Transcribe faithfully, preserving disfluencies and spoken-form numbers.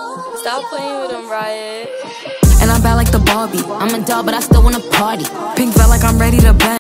Stop playing with him, Riot. And I'm bad like the Barbie. I'm a doll, but I still wanna party. Pink felt like I'm ready to bend.